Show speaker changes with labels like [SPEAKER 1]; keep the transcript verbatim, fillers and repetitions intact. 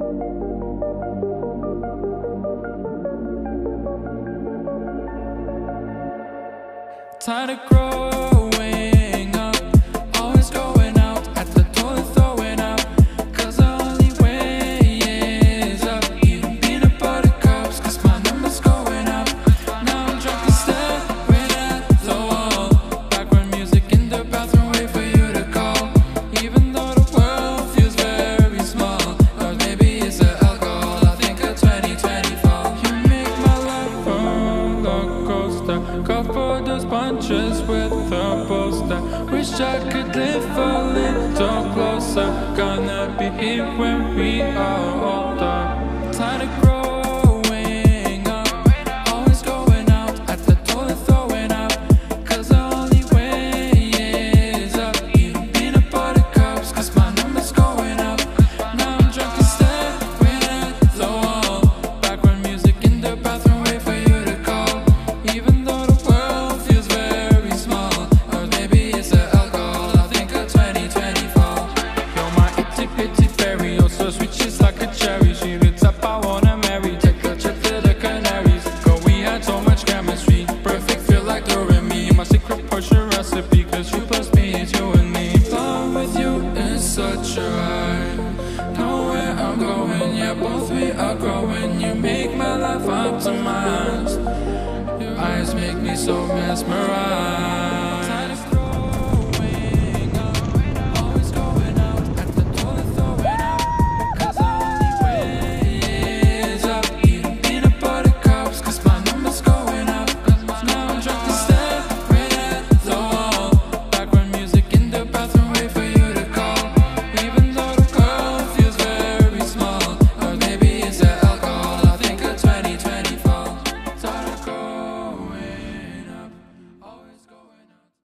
[SPEAKER 1] Tired of growing up, always going out at the toilet throwing up, cause the only way is up. Eating peanut butter cups, cause my number's going up. Now I'm drunk and staring at the wall. Background music in the bathroom, wait for you to call. Even though the world feels very small, or maybe it's the alcohol, I think of twenty twenty-four. You make my life a roller coaster, go for those punches with a poster. Wish I could live a little closer. Gonna be here when we are older. Tired of growing up, always going out at the toilet throwing up, cause the only way is up. Eating peanut butter cups, cause my number's going up. Now I'm drunk and staring at the wall. Background music in the bathroom, wait for you to call. Even though the world feels very small, or maybe it's the alcohol, I think of twenty twenty-four. You're my itty bitty berry, oh so sweet, she's like a cherry. She the type I wanna marry, take a trip to the Canaries. Girl, we had so much chemistry, perfect, feel like her and me. My secret Porsche recipe, cause you plus me, it's you and me. Love with you is such a ride, know where I'm going, yeah, both we are growing. You make my life optimized, your eyes make me so mesmerized.